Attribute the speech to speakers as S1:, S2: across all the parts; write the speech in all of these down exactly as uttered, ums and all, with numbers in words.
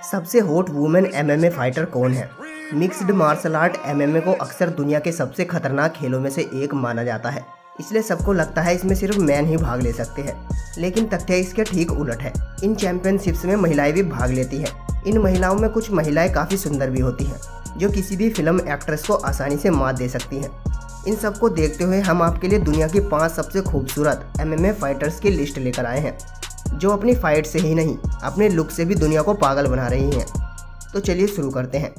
S1: सबसे hot women MMA fighter कौन है? मिक्स्ड मार्शल आर्ट एमएमए को अक्सर दुनिया के सबसे खतरनाक खेलों में से एक माना जाता है, इसलिए सबको लगता है इसमें सिर्फ मैन ही भाग ले सकते हैं, लेकिन तथ्य इसके ठीक उलट है। इन चैंपियनशिप्स में महिलाएं भी भाग लेती हैं। इन महिलाओं में कुछ महिलाएं काफ़ी सुंदर भी होती हैं, जो किसी भी फिल्म एक्ट्रेस को आसानी से मात दे सकती हैं। इन सबको देखते हुए हम आपके लिए दुनिया की पाँच सबसे खूबसूरत एमएमए फाइटर्स की लिस्ट लेकर आए हैं, जो अपनी फाइट से ही नहीं अपने लुक से भी दुनिया को पागल बना रही हैं। तो चलिए शुरू करते हैं।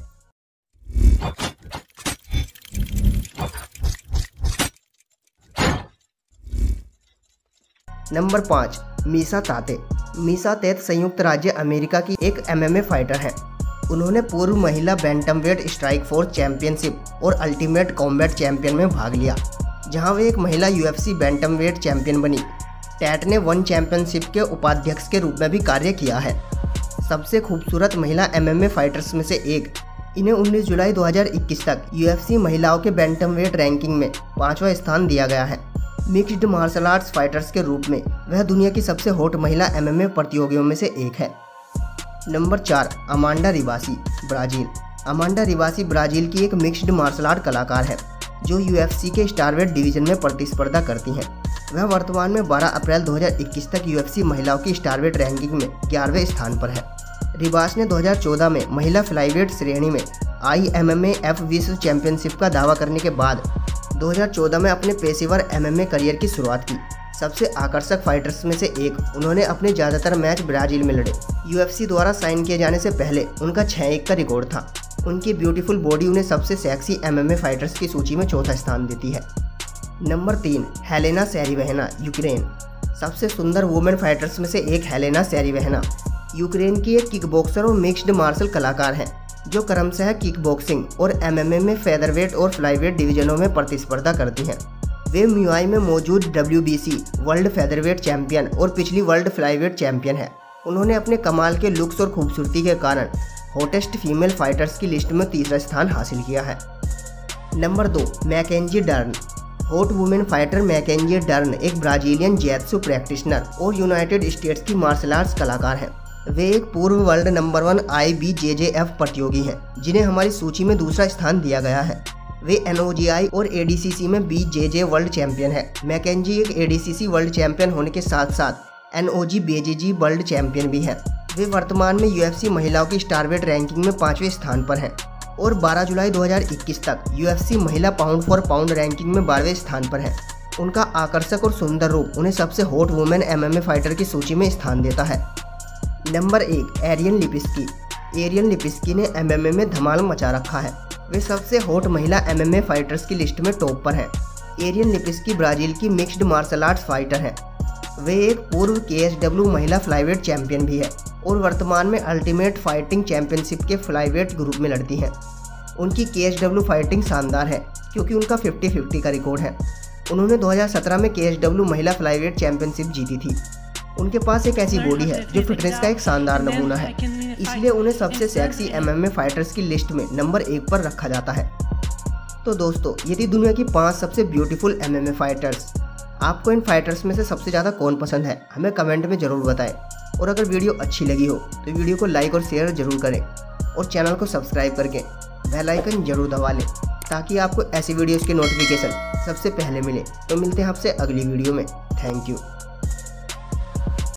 S1: नंबर पाँच, मीसा ताते। मीसा तैत संयुक्त राज्य अमेरिका की एक एमएमए फाइटर हैं। उन्होंने पूर्व महिला बैंटमवेट स्ट्राइक फोर्स चैंपियनशिप और अल्टीमेट कॉम्बैट चैंपियन में भाग लिया, जहां वे एक महिला यूएफसी बैंटमवेट चैंपियन बनी। टैट ने वन चैंपियनशिप के उपाध्यक्ष के रूप में भी कार्य किया है। सबसे खूबसूरत महिला एमएमए फाइटर्स में से एक, इन्हें उन्नीस जुलाई दो हज़ार इक्कीस तक यूएफसी महिलाओं के बैंटमवेट रैंकिंग में पांचवा स्थान दिया गया है। मिक्स्ड मार्शल आर्ट्स फाइटर्स के रूप में वह दुनिया की सबसे हॉट महिला एमएमए प्रतियोगियों में से एक है। नंबर चार, Amanda Ribas, Brazil. Amanda Ribas Brazil की एक मिक्स्ड मार्शल आर्ट कलाकार है, जो यूएफसी के स्टारवेट डिवीजन में प्रतिस्पर्धा करती हैं। वह वर्तमान में बारह अप्रैल दो हज़ार इक्कीस तक यूएफसी महिलाओं की स्टारवेट रैंकिंग में ग्यारहवें स्थान पर है। रिबास ने दो हज़ार चौदह में महिला फ्लाईवेट श्रेणी में आईएमएमएएफ विश्व चैंपियनशिप का दावा करने के बाद दो हज़ार चौदह में अपने पेशेवर एमएमए करियर की शुरुआत की। सबसे आकर्षक फाइटर्स में से एक, उन्होंने अपने ज़्यादातर मैच ब्राज़ील में लड़े। यूएफसी द्वारा साइन किए जाने से पहले उनका छह एक का रिकॉर्ड था। उनकी ब्यूटीफुल बॉडी उन्हें सबसे सेक्सी एमएमए फाइटर्स की सूची में चौथा स्थान देती है। नंबर तीन, हेलेना सैरिवहना, यूक्रेन। सबसे सुंदर वुमेन फाइटर्स में से एक हेलेना सैरिवहना यूक्रेन की एक किकबॉक्सर और मिक्स्ड मार्शल कलाकार हैं, जो क्रमशः किकबॉक्सिंग और एमएमए में फेदरवेट और फ्लाईवेट डिवीजनों में प्रतिस्पर्धा करती हैं। वे म्यूआई में मौजूद डब्ल्यूबीसी वर्ल्ड फेदरवेट चैंपियन और पिछली वर्ल्ड फ्लाईवेट चैंपियन है। उन्होंने अपने कमाल के लुक्स और खूबसूरती के कारण हॉटेस्ट फीमेल फाइटर्स की लिस्ट में तीसरा स्थान हासिल किया है। नंबर दो, Mackenzie Dern. Hot women fighter Mackenzie Dern एक ब्राज़ीलियन जित्सु प्रैक्टिशनर और यूनाइटेड स्टेट्स की मार्शल आर्ट्स कलाकार हैं। वे एक पूर्व वर्ल्ड नंबर वन आईबीजेजेएफ प्रतियोगी हैं, जिन्हें हमारी सूची में दूसरा स्थान दिया गया है। वे एनओजीआई और एडीसीसी में बीजेजे वर्ल्ड चैंपियन है। मैकेंजी एक एडीसीसी वर्ल्ड चैंपियन होने के साथ साथ एनओजी बीजेजी वर्ल्ड चैंपियन भी है। वे वर्तमान में यूएफसी महिलाओं की स्टारवेट रैंकिंग में पाँचवें स्थान पर हैं और बारह जुलाई दो हज़ार इक्कीस तक यूएफसी महिला पाउंड फॉर पाउंड रैंकिंग में बारहवें स्थान पर है। उनका आकर्षक और सुंदर रूप उन्हें सबसे हॉट वुमेन एमएमए फाइटर की सूची में स्थान देता है। नंबर एक, एरियन लिपिस्की। एरियन लिपिस्की ने एमएमए में धमाल मचा रखा है। वे सबसे हॉट महिला एमएमए फाइटर्स की लिस्ट में टॉप पर हैं। एरियन लिपिस्की ब्राज़ील की मिक्स्ड मार्शल आर्ट्स फाइटर हैं। वे एक पूर्व केएसडब्ल्यू महिला फ्लाईवेट चैंपियन भी है और वर्तमान में अल्टीमेट फाइटिंग चैंपियनशिप के फ्लाईवेट ग्रुप में लड़ती हैं। उनकी केएसडब्ल्यू फाइटिंग शानदार है, क्योंकि उनका फिफ्टी फिफ्टी का रिकॉर्ड है। उन्होंने दो हज़ार सत्रह में केएसडब्ल्यू महिला फ्लाईवेट चैंपियनशिप जीती थी। उनके पास एक ऐसी बॉडी है जो फिटनेस का एक शानदार नमूना है, इसलिए उन्हें सबसे सेक्सी एमएमए फाइटर्स की लिस्ट में नंबर एक पर रखा जाता है। तो दोस्तों, ये थी दुनिया की पांच सबसे ब्यूटीफुल एमएमए फाइटर्स। आपको इन फाइटर्स में से सबसे ज़्यादा कौन पसंद है, हमें कमेंट में ज़रूर बताएं। और अगर वीडियो अच्छी लगी हो तो वीडियो को लाइक और शेयर जरूर करें और चैनल को सब्सक्राइब करके बेल आइकन जरूर दबा लें, ताकि आपको ऐसी वीडियोज़ के नोटिफिकेशन सबसे पहले मिले। तो मिलते हैं आपसे अगली वीडियो में। Thank you.